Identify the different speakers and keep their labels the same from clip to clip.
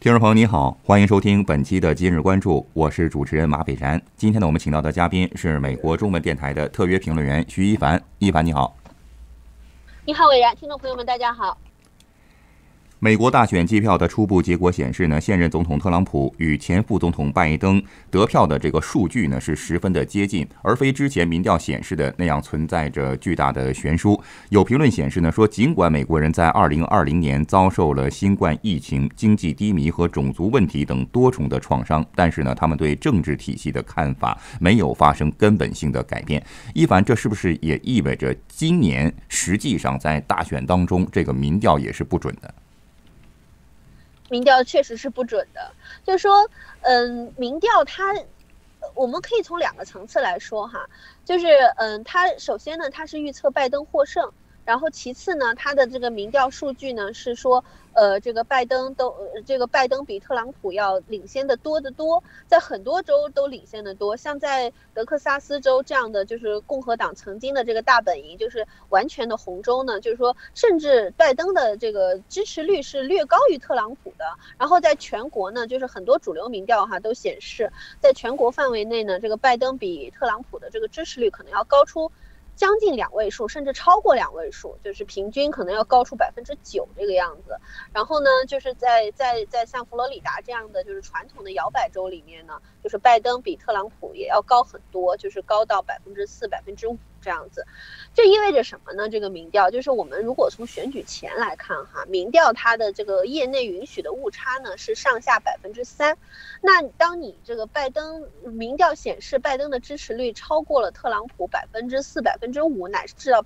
Speaker 1: 听众朋友你好，欢迎收听本期的今日关注，我是主持人马北山。今天呢，我们请到的嘉宾是美国中文电台的特约评论员徐一凡。一凡你好。
Speaker 2: 你好，伟然，听众朋友们大家好。
Speaker 1: 美国大选计票的初步结果显示呢，现任总统特朗普与前副总统拜登得票的这个数据呢是十分的接近，而非之前民调显示的那样存在着巨大的悬殊。有评论显示呢说，尽管美国人在2020年遭受了新冠疫情、经济低迷和种族问题等多重的创伤，但是呢，他们对政治体系的看法没有发生根本性的改变。一凡，这是不是也意味着今年实际上在大选当中，这个民调也是不准的？
Speaker 2: 民调确实是不准的，就是说，民调它，我们可以从两个层次来说哈，就是，它首先呢，它是预测拜登获胜，然后其次呢，它的这个民调数据呢是说，这个拜登比特朗普要领先的多得多，在很多州都领先的多，像在德克萨斯州这样的就是共和党曾经的这个大本营，就是完全的红州呢，就是说，甚至拜登的这个支持率是略高于特朗普的。然后在全国呢，就是很多主流民调哈都显示，在全国范围内呢，这个拜登比特朗普的这个支持率可能要高出将近2位数，甚至超过2位数，就是平均可能要高出9%这个样子。然后呢，就是在像佛罗里达这样的就是传统的摇摆州里面呢，就是拜登比特朗普也要高很多，就是高到4%、5%这样子。这意味着什么呢？这个民调就是我们如果从选举前来看哈，民调它的这个业内允许的误差呢是上下3%。那当你这个民调显示拜登的支持率超过了特朗普4%、5%，乃至到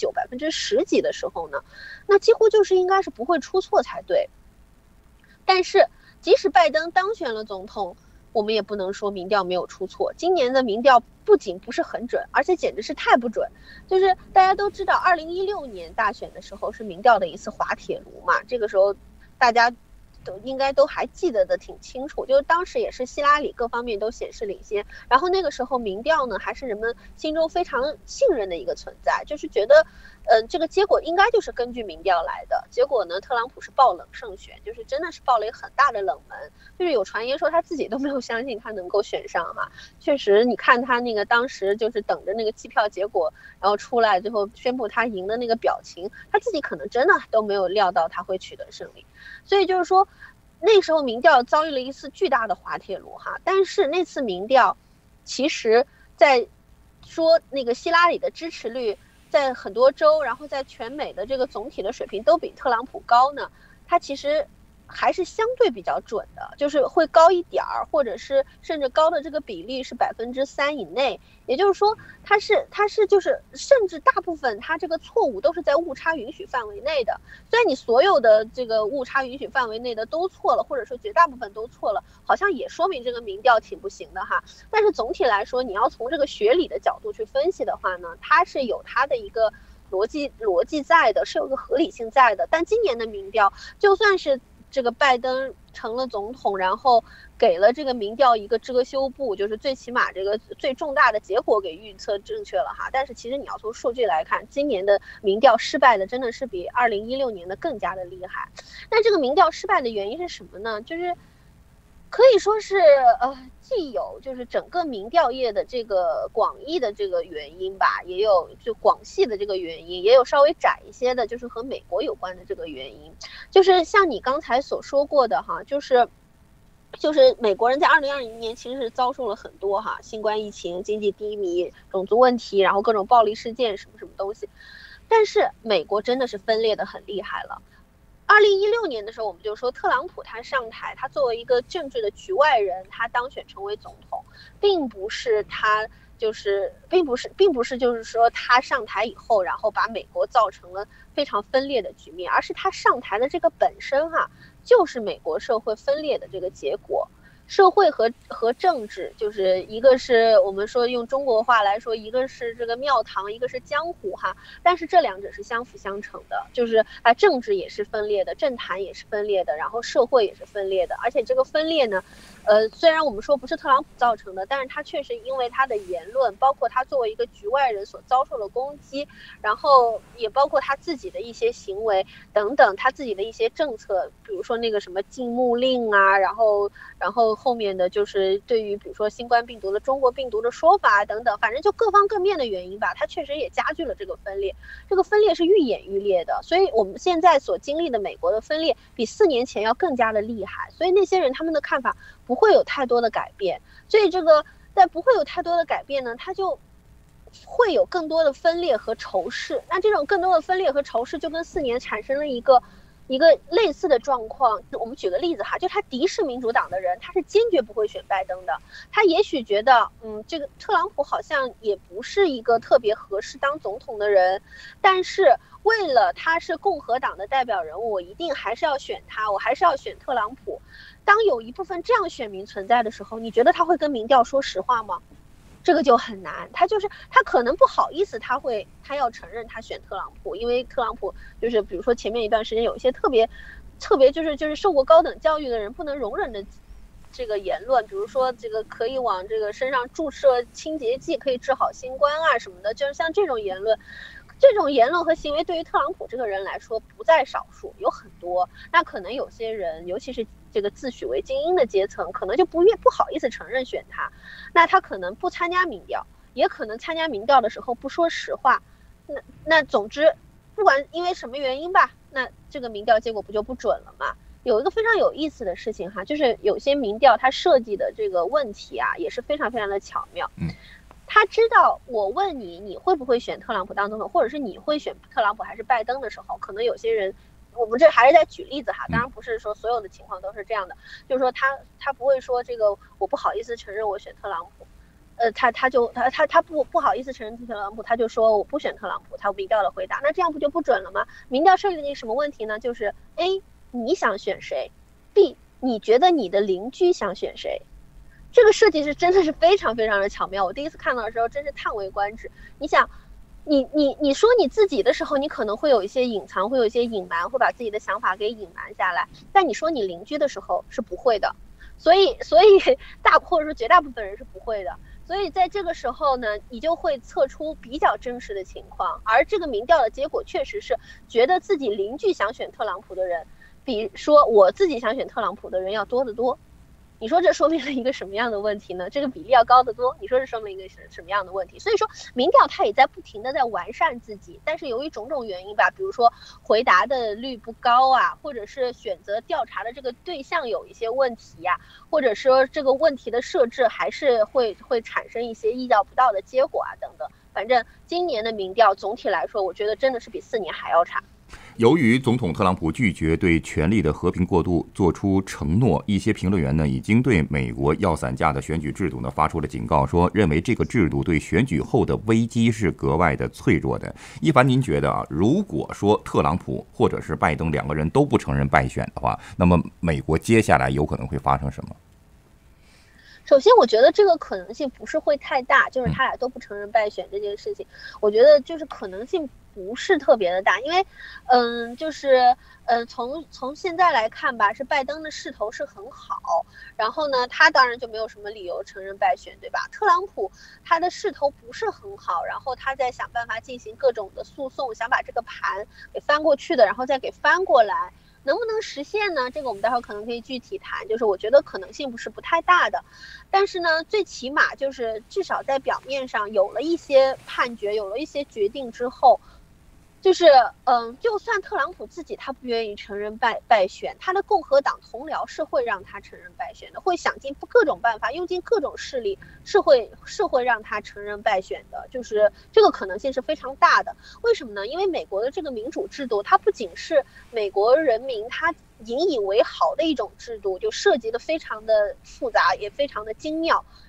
Speaker 2: 9%、10%几的时候呢，那几乎就是应该是不会出错才对。但是即使拜登当选了总统，我们也不能说民调没有出错。今年的民调不仅不是很准，而且简直是太不准。就是大家都知道2016年大选的时候是民调的一次滑铁卢嘛，这个时候大家应该都还记得的挺清楚，就是当时也是希拉里各方面都显示领先，然后那个时候民调呢还是人们心中非常信任的一个存在，就是觉得这个结果应该就是根据民调来的。结果呢，特朗普是爆冷胜选，就是真的是爆了一个很大的冷门，就是有传言说他自己都没有相信他能够选上哈。确实你看他那个当时就是等着那个计票结果然后出来最后宣布他赢的那个表情，他自己可能真的都没有料到他会取得胜利。所以就是说那时候民调遭遇了一次巨大的滑铁卢哈。但是那次民调其实在说那个希拉里的支持率在很多州，然后在全美的这个总体的水平都比特朗普高呢，它其实还是相对比较准的，就是会高一点儿，或者是甚至高的这个比例是3%以内。也就是说，它是就是甚至大部分它这个错误都是在误差允许范围内的。虽然你所有的这个误差允许范围内的都错了，或者说绝大部分都错了，好像也说明这个民调挺不行的哈。但是总体来说，你要从这个学理的角度去分析的话呢，它是有它的一个逻辑在的，是有个合理性在的。但今年的民调，就算是这个拜登成了总统，然后给了这个民调一个遮羞布，就是最起码这个最重大的结果给预测正确了哈。但是其实你要从数据来看，今年的民调失败的真的是比2016年的更加的厉害。那这个民调失败的原因是什么呢？就是可以说是既有就是整个民调业的这个广义的这个原因吧，也有就广系的这个原因，也有稍微窄一些的，就是和美国有关的这个原因。就是像你刚才所说过的哈，就是美国人在2020年其实是遭受了很多哈，新冠疫情、经济低迷、种族问题，然后各种暴力事件什么什么东西。但是美国真的是分裂的很厉害了。2016年的时候，我们就说特朗普他上台，他作为一个政治的局外人，他当选成为总统，并不是就是说他上台以后，然后把美国造成了非常分裂的局面，而是他上台的这个本身哈，就是美国社会分裂的这个结果。 社会和政治，就是一个是我们说用中国话来说，一个是这个庙堂，一个是江湖哈。但是这两者是相辅相成的，就是政治也是分裂的，政坛也是分裂的，然后社会也是分裂的。而且这个分裂呢，虽然我们说不是特朗普造成的，但是他确实因为他的言论，包括他作为一个局外人所遭受的攻击，然后也包括他自己的一些行为等等，他自己的一些政策，比如说那个什么禁牧令啊，然后后面的就是对于比如说新冠病毒的中国病毒的说法等等，反正就各方各面的原因吧，它确实也加剧了这个分裂。这个分裂是愈演愈烈的，所以我们现在所经历的美国的分裂比4年前要更加的厉害。所以那些人他们的看法不会有太多的改变，所以这个在不会有太多的改变呢，它就会有更多的分裂和仇视。那这种更多的分裂和仇视就跟4年产生了一个类似的状况。我们举个例子哈，就他敌视民主党的人，他是坚决不会选拜登的。他也许觉得，这个特朗普好像也不是一个特别合适当总统的人，但是为了他是共和党的代表人物，我一定还是要选他，我还是要选特朗普。当有一部分这样选民存在的时候，你觉得他会跟民调说实话吗？这个就很难，他可能不好意思，他要承认他选特朗普，因为特朗普就是比如说前面一段时间有一些特别就是受过高等教育的人不能容忍的这个言论，比如说这个可以往这个身上注射清洁剂可以治好新冠啊什么的，就是像这种言论和行为对于特朗普这个人来说不在少数，有很多。那可能有些人，尤其是这个自诩为精英的阶层，可能就不好意思承认选他，那他可能不参加民调，也可能参加民调的时候不说实话。那总之，不管因为什么原因吧，那这个民调结果不就不准了吗？有一个非常有意思的事情哈，就是有些民调它设计的这个问题啊，也是非常非常的巧妙。他知道我问你会不会选特朗普当总统，或者是你会选特朗普还是拜登的时候，可能有些人，我们这还是在举例子哈，当然不是说所有的情况都是这样的，就是说他不会说这个我不好意思承认我选特朗普，他不好意思承认特朗普，他就说我不选特朗普，他民调的回答，那这样不就不准了吗？民调设立的什么问题呢？就是 A 你想选谁 ，B 你觉得你的邻居想选谁。这个设计是真的是非常非常的巧妙，我第一次看到的时候真是叹为观止。你想，你说你自己的时候，你可能会有一些隐藏，会有一些隐瞒，会把自己的想法给隐瞒下来，但你说你邻居的时候是不会的，所以或者说绝大部分人是不会的。所以在这个时候呢，你就会测出比较真实的情况，而这个民调的结果确实是觉得自己邻居想选特朗普的人，比说我自己想选特朗普的人要多得多。你说这说明了一个什么样的问题呢？这个比例要高得多。你说这说明一个什么样的问题？所以说民调它也在不停的在完善自己，但是由于种种原因吧，比如说回答的率不高啊，或者是选择调查的这个对象有一些问题呀，或者说这个问题的设置还是会产生一些意料不到的结果啊等等。反正今年的民调总体来说，我觉得真的是比4年还要差。
Speaker 1: 由于总统特朗普拒绝对权力的和平过渡做出承诺，一些评论员呢已经对美国要散架的选举制度呢发出了警告，说认为这个制度对选举后的危机是格外的脆弱的。一凡，您觉得啊，如果说特朗普或者是拜登两个人都不承认败选的话，那么美国接下来有可能会发生什么？
Speaker 2: 首先我觉得这个可能性不是会太大，就是他俩都不承认败选这件事情，我觉得就是可能性不是特别的大，因为从现在来看吧，是拜登的势头是很好，然后呢他当然就没有什么理由承认败选，对吧？特朗普他的势头不是很好，然后他在想办法进行各种的诉讼，想把这个盘给翻过去的，然后再给翻过来。能不能实现呢？这个我们待会儿可能可以具体谈，就是我觉得可能性不太大的，但是呢，最起码就是至少在表面上有了一些判决，有了一些决定之后，就是就算特朗普自己他不愿意承认败选，他的共和党同僚是会让他承认败选的，会想尽各种办法，用尽各种势力，是会让他承认败选的，就是这个可能性是非常大的。为什么呢？因为美国的这个民主制度，它不仅是美国人民他引以为豪的一种制度，就涉及的非常的复杂，也非常的精妙。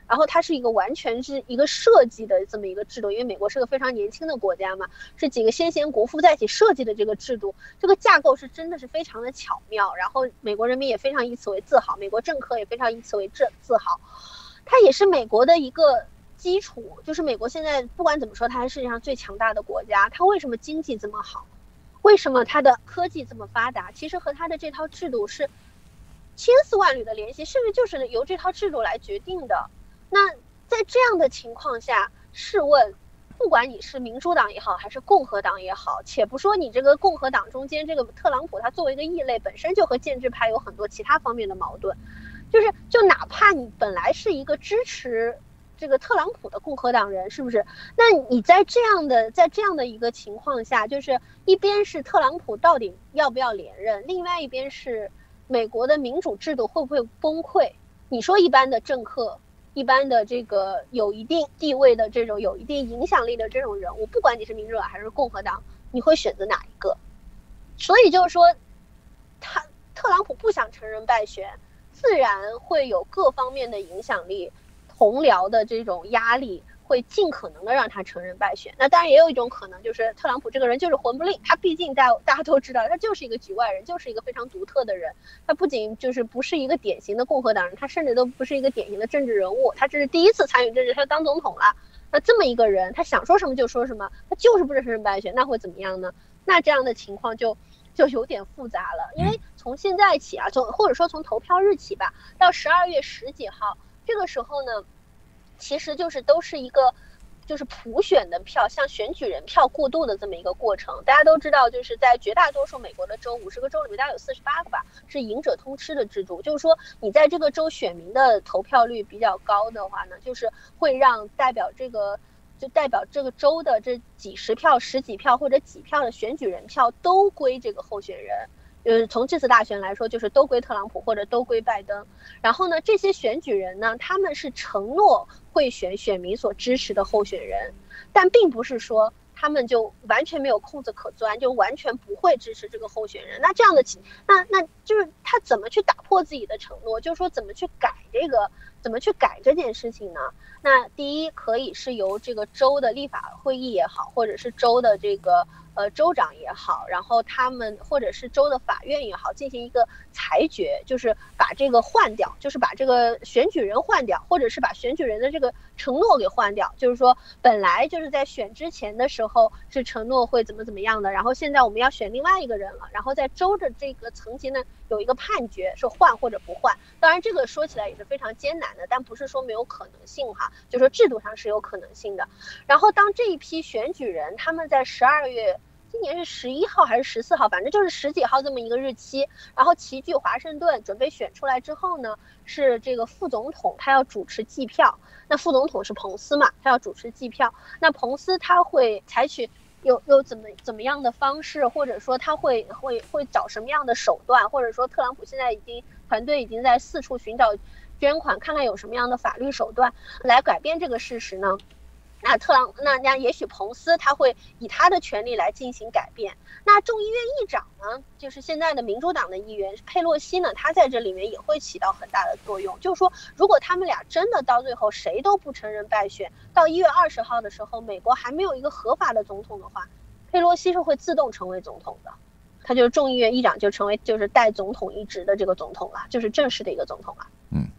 Speaker 2: 然后它是一个完全是一个设计的这么一个制度，因为美国是个非常年轻的国家嘛，是几个先贤国父在一起设计的这个制度，这个架构是真的是非常的巧妙，然后美国人民也非常以此为自豪，美国政客也非常以此为自豪，它也是美国的一个基础，就是美国现在不管怎么说，它是世界上最强大的国家，它为什么经济这么好？为什么它的科技这么发达？其实和它的这套制度是千丝万缕的联系，甚至就是由这套制度来决定的。那在这样的情况下，试问，不管你是民主党也好，还是共和党也好，且不说你这个共和党中间这个特朗普他作为一个异类，本身就和建制派有很多其他方面的矛盾，就哪怕你本来是一个支持这个特朗普的共和党人，是不是？那你在这样的一个情况下，就是一边是特朗普到底要不要连任，另外一边是美国的民主制度会不会崩溃？你说一般的政客，一般的这个有一定地位的这种有一定影响力的这种人物，不管你是民主党还是共和党，你会选择哪一个？所以就是说，特朗普不想承认败选，自然会有各方面的影响力。同僚的这种压力会尽可能的让他承认败选。那当然也有一种可能，就是特朗普这个人就是混不吝，他毕竟大家都知道，他就是一个局外人，就是一个非常独特的人。他不仅就是不是一个典型的共和党人，他甚至都不是一个典型的政治人物，他这是第一次参与政治，他当总统了。那这么一个人，他想说什么就说什么，他就是不承认败选，那会怎么样呢？那这样的情况就有点复杂了，因为从现在起啊，或者说从投票日起吧，到12月10几号。这个时候呢，其实就是都是一个就是普选的票，像选举人票过渡的这么一个过程。大家都知道，就是在绝大多数美国的州，50个州里面大概有48个吧，是赢者通吃的制度。就是说，你在这个州选民的投票率比较高的话呢，就是会让代表这个州的这几十票、十几票或者几票的选举人票都归这个候选人。从这次大选来说，就是都归特朗普或者都归拜登。然后呢，这些选举人呢，他们是承诺会选选民所支持的候选人，但并不是说他们就完全没有空子可钻，就完全不会支持这个候选人。那这样的那就是他怎么去打破自己的承诺？就是说怎么去改这件事情呢？那第一，可以是由这个州的立法会议也好，或者是州的这个州长也好，然后他们或者是州的法院也好，进行一个裁决，就是把这个换掉，就是把这个选举人换掉，或者是把选举人的这个承诺给换掉。就是说，本来就是在选之前的时候是承诺会怎么样的，然后现在我们要选另外一个人了，然后在州的这个层级呢有一个判决，说换或者不换。当然，这个说起来也是非常艰难的，但不是说没有可能性哈，就是说制度上是有可能性的。然后当这一批选举人他们在今年是11号还是14号，反正就是10几号这么一个日期，然后齐聚华盛顿准备选出来之后呢，是这个副总统他要主持计票，那副总统是彭斯嘛，他要主持计票，那彭斯他会采取有怎么样的方式，或者说他会找什么样的手段，或者说特朗普现在团队已经在四处寻找捐款，看看有什么样的法律手段来改变这个事实呢？那也许彭斯他会以他的权利来进行改变。那众议院议长呢，就是现在的民主党的议员佩洛西呢，他在这里面也会起到很大的作用。就是说，如果他们俩真的到最后谁都不承认败选，到1月20号的时候，美国还没有一个合法的总统的话，佩洛西是会自动成为总统的。他就是众议院议长，就成为就是带总统一职的这个总统了，就是正式的一个总统了。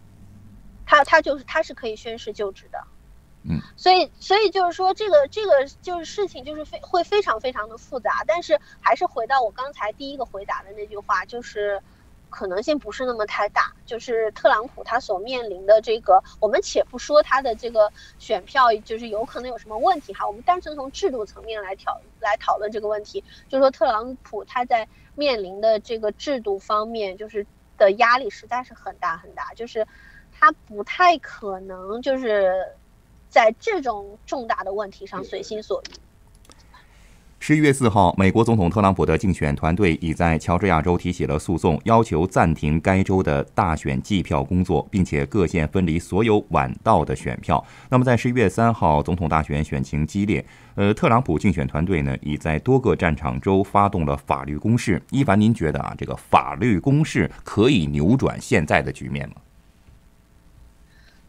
Speaker 2: 他是可以宣誓就职的。所以就是说这个就是事情就是会非常非常的复杂，但是还是回到我刚才第一个回答的那句话，就是可能性不是那么太大。就是特朗普他所面临的这个，我们且不说他的这个选票就是有可能有什么问题哈，我们单纯从制度层面来讨论这个问题，就是说特朗普他在面临的这个制度方面就是的压力实在是很大很大，就是他不太可能就是在这种重大的问题上随心所欲。
Speaker 1: 11月4号，美国总统特朗普的竞选团队已在乔治亚州提起了诉讼，要求暂停该州的大选计票工作，并且各县分离所有晚到的选票。那么在11月3号，总统大选选情激烈，特朗普竞选团队呢，已在多个战场州发动了法律攻势。一凡，您觉得这个法律攻势可以扭转现在的局面吗？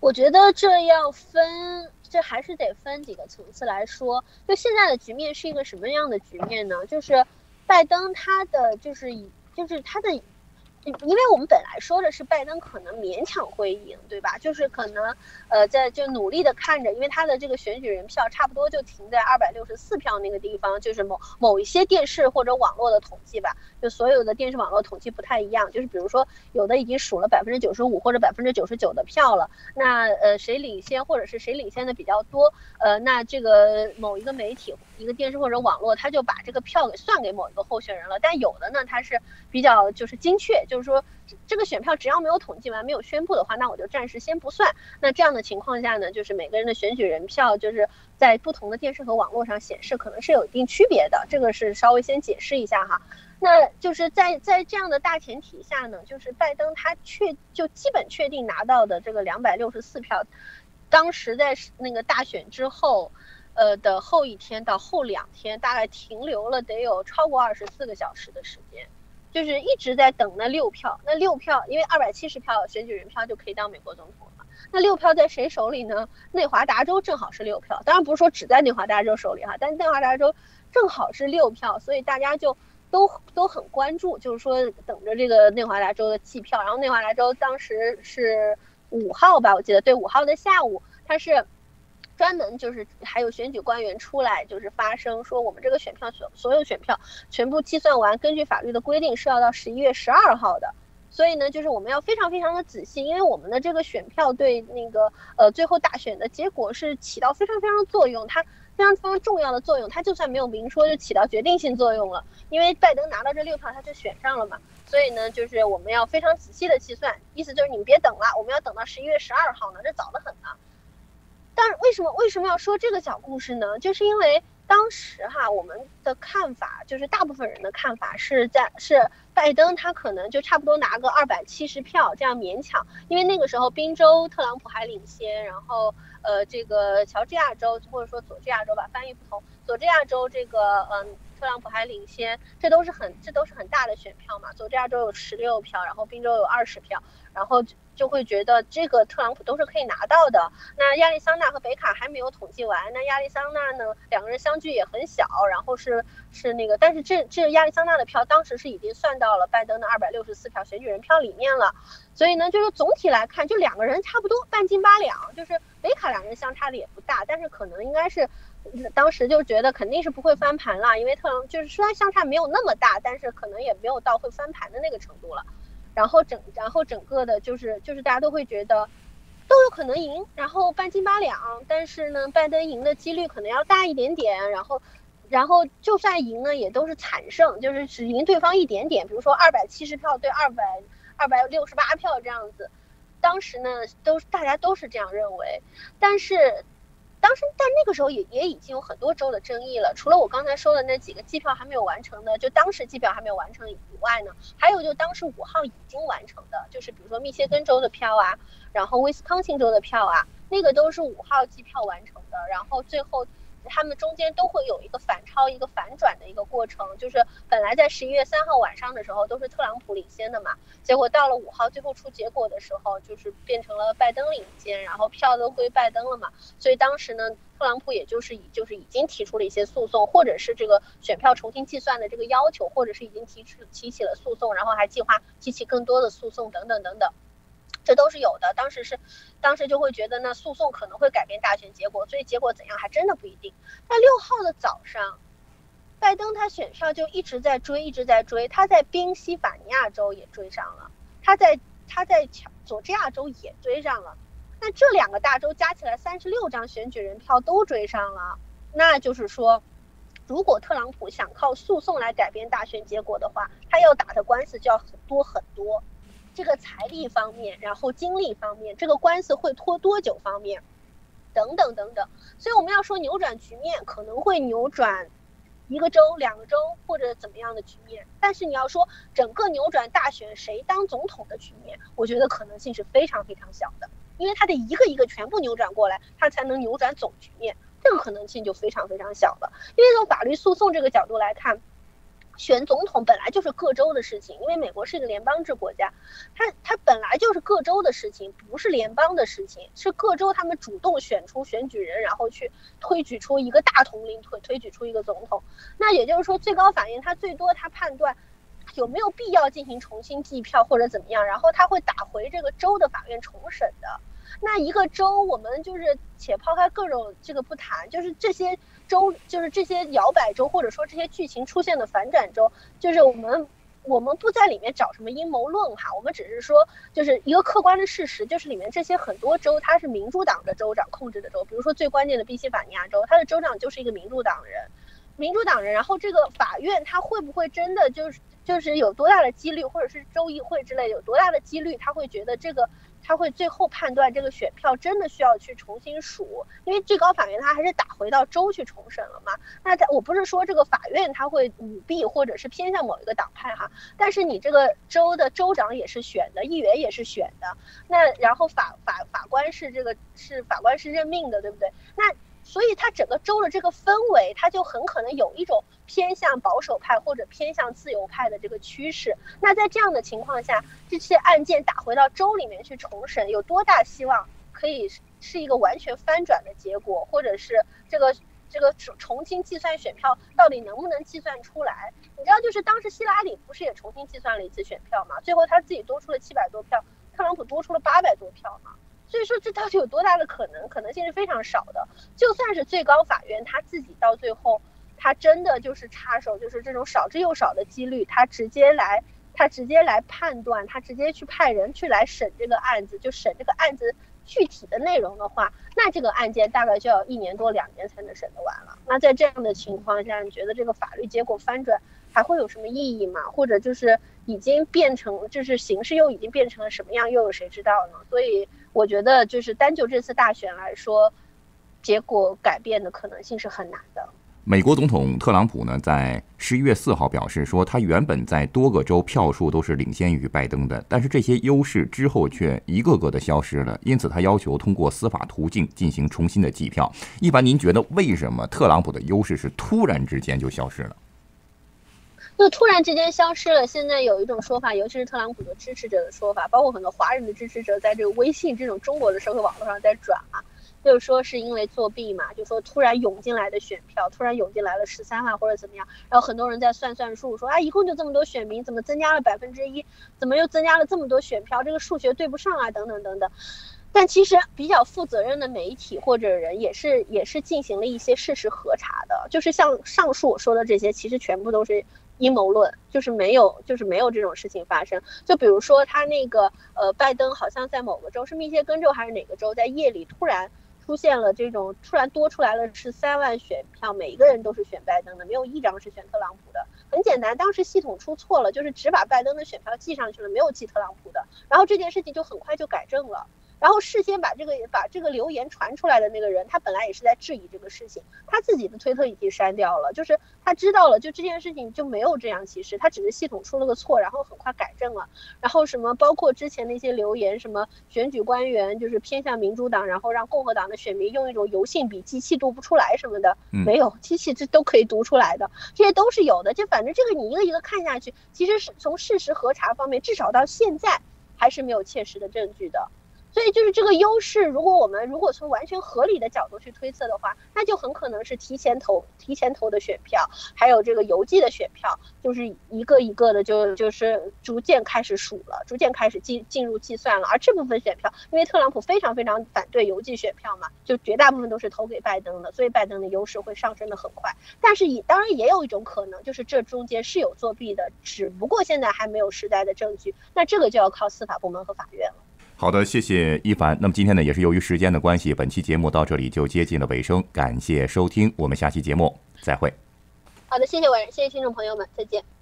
Speaker 2: 我觉得这要分，这还是得分几个层次来说。就现在的局面是一个什么样的局面呢？就是拜登他的就是他的，因为我们本来说的是拜登可能勉强会赢，对吧？就是可能在就努力的看着，因为他的这个选举人票差不多就停在264票那个地方，就是某一些电视或者网络的统计吧，就所有的电视网络统计不太一样，就是比如说有的已经数了95%或者99%的票了，那谁领先或者是谁领先的比较多，那这个某一个媒体一个电视或者网络他就把这个票给算给某一个候选人了，但有的呢他是比较就是精确，就是说这个选票只要没有统计完没有宣布的话，那我就暂时先不算。那这样的情况下呢，就是每个人的选举人票就是在不同的电视和网络上显示可能是有一定区别的，这个是稍微先解释一下哈。那就是在这样的大前提下呢，就是拜登他就基本确定拿到的这个264票，当时在那个大选之后的后一天到后2天，大概停留了得有超过24个小时的时间，就是一直在等那6票。那6票，因为270票选举人票就可以当美国总统了。那6票在谁手里呢？内华达州正好是6票，当然不是说只在内华达州手里哈，但内华达州正好是6票，所以大家就都很关注，就是说等着这个内华达州的计票。然后内华达州当时是5号吧，我记得对，5号的下午，他是专门就是还有选举官员出来就是发声说，我们这个选票所有选票全部计算完，根据法律的规定是要到11月12号的。所以呢，就是我们要非常非常的仔细，因为我们的这个选票对那个最后大选的结果是起到非常非常的作用，它非常非常重要的作用，它就算没有明说就起到决定性作用了，因为拜登拿到这6票他就选上了嘛，所以呢，就是我们要非常仔细的计算，意思就是你们别等了，我们要等到11月12号呢，这早得很呢。但是为什么要说这个小故事呢？就是因为当时哈，我们的看法就是大部分人的看法是拜登他可能就差不多拿个270票这样勉强，因为那个时候宾州特朗普还领先，然后这个乔治亚州或者说佐治亚州吧，翻译不同，佐治亚州这个特朗普还领先，这都是很大的选票嘛。佐治亚州有16票，然后宾州有20票，然后就会觉得这个特朗普都是可以拿到的。那亚利桑那和北卡还没有统计完，那亚利桑那呢两个人相距也很小，然后是那个，但是这亚利桑那的票当时是已经算到了拜登的264票选举人票里面了。所以呢，就是总体来看，就两个人差不多半斤八两，就是北卡两人相差的也不大，但是可能应该是当时就觉得肯定是不会翻盘了，因为特朗普就是虽然相差没有那么大，但是可能也没有到会翻盘的那个程度了。然后整个的就是大家都会觉得都有可能赢，然后半斤八两，但是呢，拜登赢的几率可能要大一点点，然后就算赢呢，也都是惨胜，就是只赢对方一点点，比如说270票对268票这样子。当时呢，大家都是这样认为，但那个时候也已经有很多州的争议了，除了我刚才说的那几个计票还没有完成的，就当时计票还没有完成以外呢，还有就当时5号已经完成的，就是比如说密歇根州的票啊，然后威斯康星州的票啊，那个都是5号计票完成的，然后最后他们中间都会有一个反超一个反转的一个过程，就是本来在11月3号晚上的时候都是特朗普领先的嘛，结果到了5号最后出结果的时候，就是变成了拜登领先，然后票都归拜登了嘛，所以当时呢，特朗普也就是已经提出了一些诉讼，或者是这个选票重新计算的这个要求，或者是已经提起了诉讼，然后还计划提起更多的诉讼等等等等。这都是有的，当时就会觉得呢，诉讼可能会改变大选结果，所以结果怎样还真的不一定。那6号的早上，拜登他选票就一直在追，他在宾夕法尼亚州也追上了，他在佐治亚州也追上了，那这2个大州加起来36张选举人票都追上了，那就是说，如果特朗普想靠诉讼来改变大选结果的话，他要打的官司就要很多很多。这个财力方面，然后精力方面，这个官司会拖多久方面，等等等等。所以我们要说扭转局面，可能会扭转1个州、2个州或者怎么样的局面，但是你要说整个扭转大选谁当总统的局面，我觉得可能性是非常非常小的，因为他得一个一个全部扭转过来，他才能扭转总局面，这个可能性就非常非常小了。因为从法律诉讼这个角度来看， 选总统本来就是各州的事情，因为美国是一个联邦制国家，它本来就是各州的事情，不是联邦的事情，是各州他们主动选出选举人，然后去推举出一个大统领，推举出一个总统。那也就是说，最高法院它最多它判断有没有必要进行重新计票或者怎么样，然后它会打回这个州的法院重审的。那一个州，我们就是且抛开各种这个不谈，就是这些州，就是这些摇摆州，或者说这些剧情出现的反转州，就是我们不在里面找什么阴谋论哈，我们只是说就是一个客观的事实，就是里面这些很多州它是民主党的州长控制的州，比如说最关键的宾夕法尼亚州，它的州长就是一个民主党人，然后这个法院它会不会真的就是有多大的几率，或者是州议会之类有多大的几率，他会觉得这个。他会最后判断这个选票真的需要去重新数，因为最高法院他还是打回到州去重审了嘛。那我不是说这个法院他会舞弊或者是偏向某一个党派哈，但是你这个州的州长也是选的，议员也是选的，那然后法官是法官是任命的，对不对？那所以它整个州的这个氛围，它就很可能有一种偏向保守派或者偏向自由派的这个趋势。那在这样的情况下，这些案件打回到州里面去重审，有多大希望可以是一个完全翻转的结果，或者是这个重新计算选票到底能不能计算出来？你知道，就是当时希拉里不是也重新计算了一次选票嘛？最后他自己多出了700多票，特朗普多出了800多票嘛？所以说这到底有多大的可能性是非常少的。就算是最高法院他自己到最后他真的就是插手，就是这种少之又少的几率，他直接来判断，他直接去派人去来审这个案子，就审这个案子具体的内容的话，那这个案件大概就要1年多2年才能审得完了。那在这样的情况下，你觉得这个法律结果翻转还会有什么意义吗？或者就是已经变成，就是形势又已经变成了什么样，又有谁知道呢？所以我觉得就是单就这次大选来说，结果改变的可能性是很难的。
Speaker 1: 美国总统特朗普呢，在11月4号表示说，他原本在多个州票数都是领先于拜登的，但是这些优势之后却一个个的消失了，因此他要求通过司法途径进行重新的计票。一凡，您觉得为什么特朗普的优势是突然之间就消失了？
Speaker 2: 就突然之间消失了。现在有一种说法，尤其是特朗普的支持者的说法，包括很多华人的支持者，在这个微信这种中国的社会网络上在转啊，就是说是因为作弊嘛，就说突然涌进来的选票，突然涌进来了13万或者怎么样，然后很多人在算数，说啊，一共就这么多选民，怎么增加了1%，怎么又增加了这么多选票，这个数学对不上啊，等等等等。但其实比较负责任的媒体或者人也是进行了一些事实核查的，就是像上述我说的这些，其实全部都是阴谋论，就是没有这种事情发生。就比如说他那个拜登好像在某个州，是密歇根州还是哪个州，在夜里突然出现了这种，突然多出来了13万选票，每一个人都是选拜登的，没有一张是选特朗普的。很简单，当时系统出错了，就是只把拜登的选票记上去了，没有记特朗普的，然后这件事情就很快就改正了。然后事先把这个留言传出来的那个人，他本来也是在质疑这个事情，他自己的推特已经删掉了，就是他知道了，就这件事情就没有这样，其实他只是系统出了个错，然后很快改正了。然后什么包括之前那些留言，什么选举官员就是偏向民主党，然后让共和党的选民用一种邮信笔，机器读不出来什么的，没有，机器这都可以读出来的，这些都是有的。就反正这个你一个一个看下去，其实是从事实核查方面，至少到现在还是没有切实的证据的。所以就是这个优势，如果从完全合理的角度去推测的话，那就很可能是提前投的选票，还有这个邮寄的选票，就是一个一个的就是逐渐开始数了，逐渐开始进入计算了。而这部分选票，因为特朗普非常非常反对邮寄选票嘛，就绝大部分都是投给拜登的，所以拜登的优势会上升的很快。但是当然也有一种可能，就是这中间是有作弊的，只不过现在还没有实在的证据，那这个就要靠司法部门和法院了。
Speaker 1: 好的，谢谢一凡。那么今天呢，也是由于时间的关系，本期节目到这里就接近了尾声，感谢收听，我们下期节目再会。
Speaker 2: 好的，谢谢伟人，谢谢听众朋友们，再见。